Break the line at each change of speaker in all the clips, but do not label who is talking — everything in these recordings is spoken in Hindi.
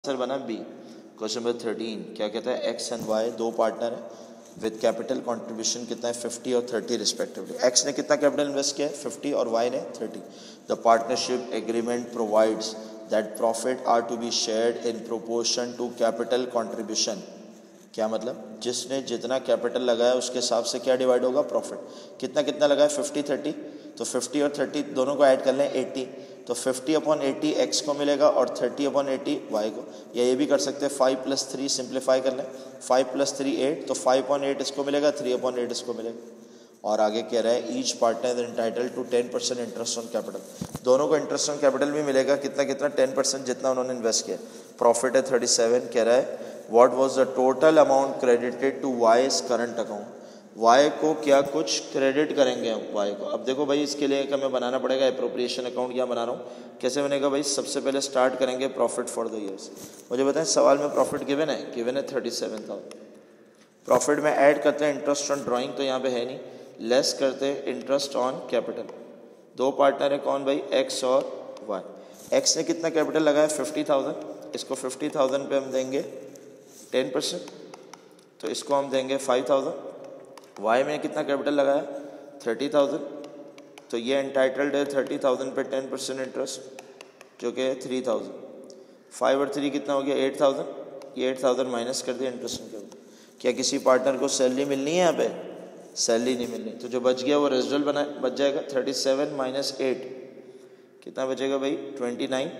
आंसर बना बी। क्वेश्चन नंबर 13 क्या कहता है, एक्स एंड वाई दो पार्टनर है विद कैपिटल कंट्रीब्यूशन कितना है 50 और 30 रिस्पेक्टिवली। एक्स ने कितना कैपिटल इन्वेस्ट किया है 50 और वाई ने 30। The partnership agreement provides that profit are to be shared in proportion to capital contribution. क्या मतलब, जिसने जितना कैपिटल लगाया उसके हिसाब से क्या डिवाइड होगा प्रॉफिट। कितना कितना लगाया 50 30, तो 50 और 30 दोनों को ऐड कर लें 80, तो 50/80 एक्स को मिलेगा और 30/80 वाई को। या ये भी कर सकते हैं 5 + 3 सिंप्लीफाई कर लें, 5 + 3 8, तो 5/8 इसको मिलेगा, 3/8 इसको मिलेगा। और आगे कह रहा है each partner is entitled to 10% interest on capital. दोनों को इंटरेस्ट ऑन कैपिटल भी मिलेगा, कितना कितना 10% जितना उन्होंने इन्वेस्ट किया। प्रॉफिट है 37। कह रहा है what was the total amount credited to Y's current account. Y को क्या कुछ क्रेडिट करेंगे हम वाई को। अब देखो भाई, इसके लिए हमें बनाना पड़ेगा एप्रोप्रिएशन अकाउंट। क्या बना रहा हूँ, कैसे बनेगा भाई, सबसे पहले स्टार्ट करेंगे प्रॉफिट फॉर द ईयर्स। मुझे बताएं सवाल में प्रॉफिट गिवन है 37,000। प्रॉफिट में ऐड करते हैं इंटरेस्ट ऑन ड्राइंग, तो यहाँ पे है नहीं, लेस करते हैं इंटरेस्ट ऑन कैपिटल। दो पार्टनर है कौन भाई, एक्स और वाई। एक्स ने कितना कैपिटल लगाया 50,000, इसको 50,000 पे हम देंगे 10%, तो इसको हम देंगे 5,000। वाई में कितना कैपिटल लगाया 30,000, तो ये एंटाइटल्ड है 30,000 पे 10% इंटरेस्ट जो कि है 3,000। 5 और 3 कितना हो गया 8,000। ये 8,000 माइनस कर दिया इंटरेस्ट के ऊपर। क्या किसी पार्टनर को सैलरी मिलनी है यहाँ पे, सैलरी नहीं मिलनी, तो जो बच गया वो रेजिडुअल बच जाएगा। 37 - 8 कितना बचेगा भाई 29।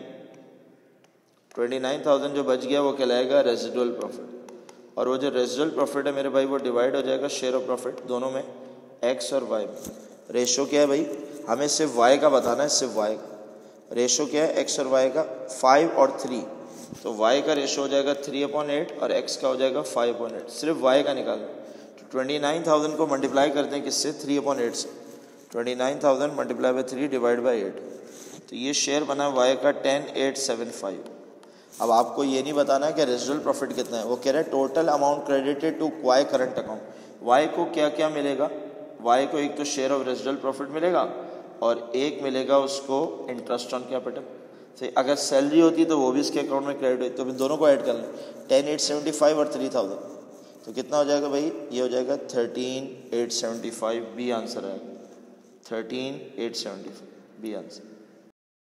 29,000 जो बच गया वो कहलाएगा रेजिडुअल प्रॉफिट। और वो जो रेजिडुअल प्रॉफिट है मेरे भाई वो डिवाइड हो जाएगा शेयर ऑफ प्रॉफिट दोनों में, एक्स और वाई में। रेशो क्या है भाई, हमें सिर्फ वाई का बताना है, सिर्फ वाई का। रेशो क्या है एक्स और वाई का, 5 और 3, तो वाई का रेशो हो जाएगा 3/8 और एक्स का हो जाएगा 5/8। सिर्फ वाई का निकालना। तो 29,000 को मल्टीप्लाई करते हैं किससे, 3/8 से। 29,000 मल्टीप्लाई बाई 3 डिवाइड बाई 8, तो ये शेयर बना वाई का 10,875। अब आपको ये नहीं बताना है कि रेजिडुअल प्रॉफिट कितना है, वो कह रहा है total amount credited to Y current account. Y को क्या क्या मिलेगा, वाई को एक तो शेयर ऑफ रेजिडुअल प्रॉफिट मिलेगा और एक मिलेगा उसको इंटरेस्ट ऑन कैपिटल। तो अगर सैलरी होती तो वो भी इसके अकाउंट में क्रेडिट होती, तो इन दोनों को ऐड कर लें 10,875 और 3,000, तो कितना हो जाएगा भाई, ये हो जाएगा 13,875। बी आंसर आएगा 13,875 बी आंसर।